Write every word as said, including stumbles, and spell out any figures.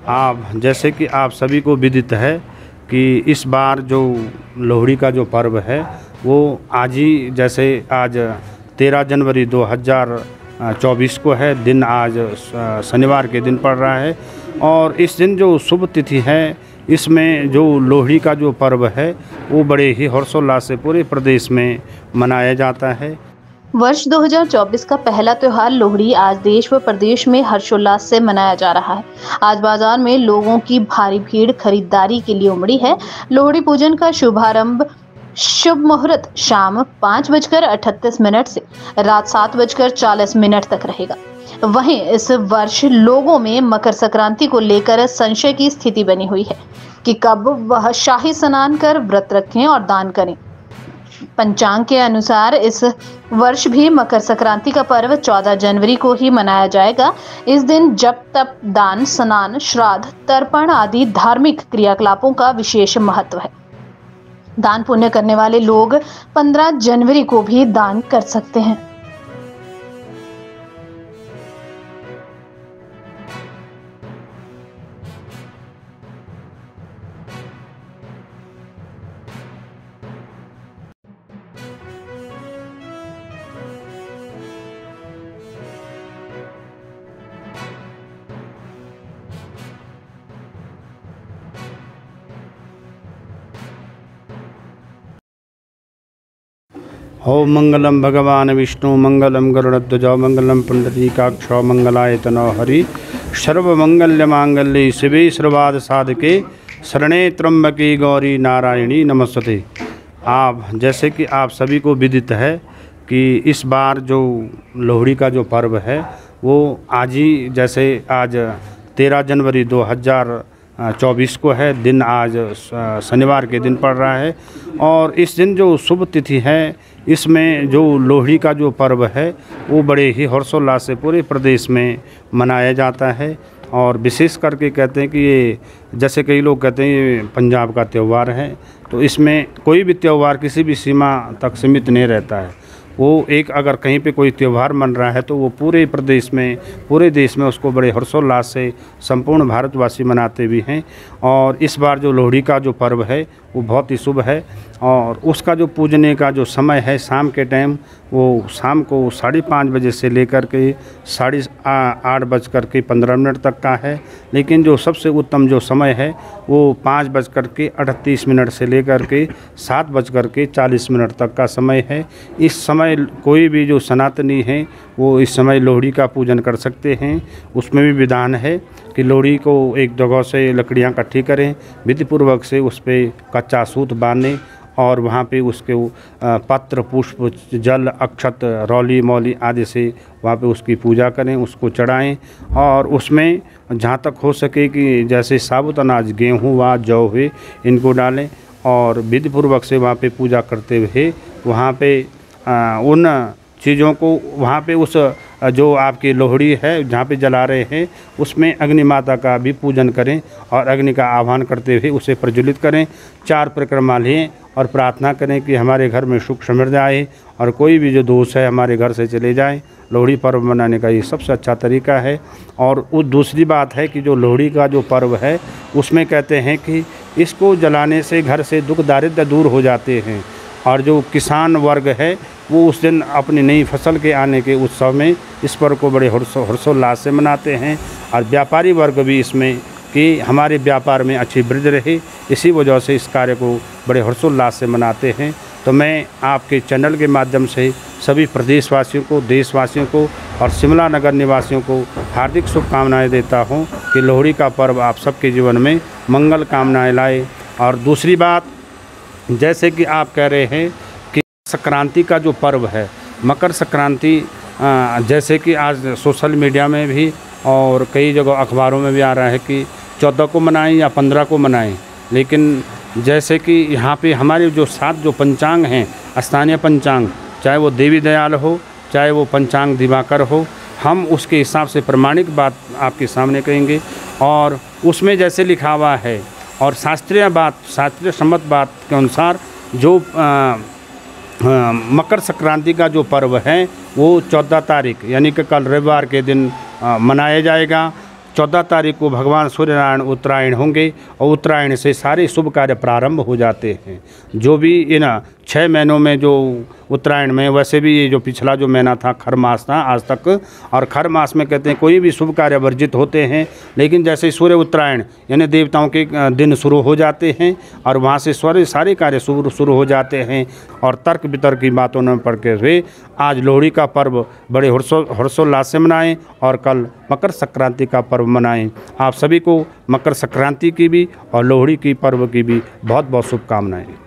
आप जैसे कि आप सभी को विदित है कि इस बार जो लोहड़ी का जो पर्व है वो आज ही, जैसे आज तेरह जनवरी दो हज़ार चौबीस को है, दिन आज शनिवार के दिन पड़ रहा है। और इस दिन जो शुभ तिथि है, इसमें जो लोहड़ी का जो पर्व है वो बड़े ही हर्षोल्लास से पूरे प्रदेश में मनाया जाता है। वर्ष दो हज़ार चौबीस का पहला त्योहार लोहड़ी आज देश व प्रदेश में हर्षोल्लास से मनाया जा रहा है। आज बाजार में लोगों की भारी भीड़ खरीदारी के लिए उमड़ी है। लोहड़ी पूजन का शुभारंभ शुभ मुहूर्त शाम पाँच बजकर अठतीस मिनट से रात सात बजकर चालीस मिनट तक रहेगा। वहीं इस वर्ष लोगों में मकर संक्रांति को लेकर संशय की स्थिति बनी हुई है कि कब वह शाही स्नान कर व्रत रखें और दान करें। पंचांग के अनुसार इस वर्ष भी मकर संक्रांति का पर्व चौदह जनवरी को ही मनाया जाएगा। इस दिन जप तप, दान, स्नान, श्राद्ध, तर्पण आदि धार्मिक क्रियाकलापों का विशेष महत्व है। दान पुण्य करने वाले लोग पंद्रह जनवरी को भी दान कर सकते हैं। ओम मंगलम भगवान विष्णु मंगलम गरुड़ध्वज मंगलम पुंडरीकाक्ष मंगलाय तनो हरि सर्वमंगल्य मांगल्ये शिवे सर्वार्थ साधके शरणे त्र्यंबके गौरी नारायणी नमस्ते। आप जैसे कि आप सभी को विदित है कि इस बार जो लोहड़ी का जो पर्व है वो आज ही, जैसे आज तेरह जनवरी दो हज़ार चौबीस को है, दिन आज शनिवार के दिन पड़ रहा है। और इस दिन जो शुभ तिथि है, इसमें जो लोहड़ी का जो पर्व है वो बड़े ही हर्षोल्लास से पूरे प्रदेश में मनाया जाता है। और विशेष करके कहते हैं कि ये, जैसे कई लोग कहते हैं ये पंजाब का त्यौहार है, तो इसमें कोई भी त्यौहार किसी भी सीमा तक सीमित नहीं रहता है। वो एक अगर कहीं पे कोई त्यौहार मन रहा है तो वो पूरे प्रदेश में, पूरे देश में उसको बड़े हर्षोल्लास से संपूर्ण भारतवासी मनाते भी हैं। और इस बार जो लोहड़ी का जो पर्व है वो बहुत ही शुभ है। और उसका जो पूजने का जो समय है शाम के टाइम, वो शाम को साढ़े पाँच बजे से लेकर के साढ़े आठ बज कर के पंद्रह मिनट तक का है। लेकिन जो सबसे उत्तम जो समय है वो पाँच बज कर के अड़तीस मिनट से लेकर के सात बज कर के चालीस मिनट तक का समय है। इस समय कोई भी जो सनातनी है वो इस समय लोहड़ी का पूजन कर सकते हैं। उसमें भी विधान है कि लोहड़ी को एक जगह से लकड़ियाँ इकट्ठी करें, विधिपूर्वक से उस पर कच्चा सूत बांधें और वहाँ पे उसके पत्र, पुष्प, जल, अक्षत, रौली मौली आदि से वहाँ पे उसकी पूजा करें, उसको चढ़ाएं। और उसमें जहाँ तक हो सके कि जैसे साबुत अनाज, गेहूँ व जौ हुए, इनको डालें और विधिपूर्वक से वहाँ पे पूजा करते हुए वहाँ पे आ, उन चीज़ों को वहाँ पे उस जो आपकी लोहड़ी है जहाँ पे जला रहे हैं उसमें अग्नि माता का भी पूजन करें और अग्नि का आह्वान करते हुए उसे प्रज्वलित करें। चार परिक्रमा लें और प्रार्थना करें कि हमारे घर में सुख समृद्धि आए और कोई भी जो दोष है हमारे घर से चले जाए। लोहड़ी पर्व मनाने का ये सबसे अच्छा तरीका है। और उस दूसरी बात है कि जो लोहड़ी का जो पर्व है उसमें कहते हैं कि इसको जलाने से घर से दुख दारिद्र्य दूर हो जाते हैं। और जो किसान वर्ग है वो उस दिन अपनी नई फसल के आने के उत्सव में इस पर्व को बड़े हर्षोल्लास से मनाते हैं। और व्यापारी वर्ग भी इसमें कि हमारे व्यापार में अच्छी वृद्धि रहे, इसी वजह से इस कार्य को बड़े हर्षोल्लास से मनाते हैं। तो मैं आपके चैनल के माध्यम से सभी प्रदेशवासियों को, देशवासियों को और शिमला नगर निवासियों को हार्दिक शुभकामनाएँ देता हूँ कि लोहड़ी का पर्व आप सबके जीवन में मंगल कामनाएँ लाए। और दूसरी बात, जैसे कि आप कह रहे हैं कि संक्रांति का जो पर्व है, मकर संक्रांति, जैसे कि आज सोशल मीडिया में भी और कई जगह अखबारों में भी आ रहा है कि चौदह को मनाएं या पंद्रह को मनाएं। लेकिन जैसे कि यहाँ पे हमारे जो सात जो पंचांग हैं, स्थानीय पंचांग, चाहे वो देवी दयाल हो, चाहे वो पंचांग दिवाकर हो, हम उसके हिसाब से प्रमाणिक बात आपके सामने कहेंगे। और उसमें जैसे लिखा हुआ है और शास्त्रीय बात, शास्त्रीय सम्मत बात के अनुसार जो आ, आ, मकर संक्रांति का जो पर्व है वो चौदह तारीख यानी कि कल रविवार के दिन आ, मनाया जाएगा। चौदह तारीख को भगवान सूर्यनारायण उत्तरायण होंगे और उत्तरायण से सारे शुभ कार्य प्रारंभ हो जाते हैं। जो भी इन छः महीनों में जो उत्तरायण में, वैसे भी ये जो पिछला जो महीना था खर मास था आज तक, और खर मास में कहते हैं कोई भी शुभ कार्य वर्जित होते हैं, लेकिन जैसे सूर्य उत्तरायण यानी देवताओं के दिन शुरू हो जाते हैं और वहाँ से सारे सारे कार्य शुरू शुरू हो जाते हैं। और तर्क वितर्क की बातों में पढ़ के हुए आज लोहड़ी का पर्व बड़े हर्षो हर्षोल्लास से मनाएं और कल मकर संक्रांति का पर्व मनाएं। आप सभी को मकर संक्रांति की भी और लोहड़ी की पर्व की भी बहुत बहुत शुभकामनाएं।